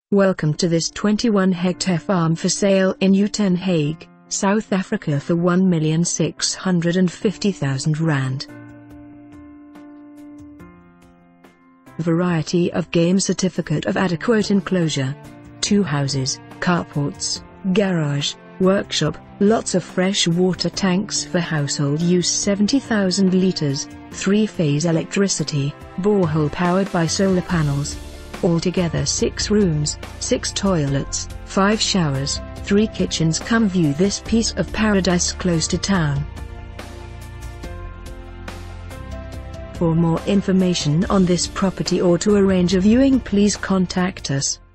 Welcome to this 21-hectare farm for sale in Uitenhage, South Africa for R1,650,000. Variety of game, certificate of adequate enclosure. 2 houses, carports, garage, workshop, lots of fresh water tanks for household use, 70,000 litres, 3-phase electricity, borehole powered by solar panels. Altogether 6 rooms, 6 toilets, 5 showers, 3 kitchens. Come view this piece of paradise close to town. For more information on this property or to arrange a viewing, please contact us.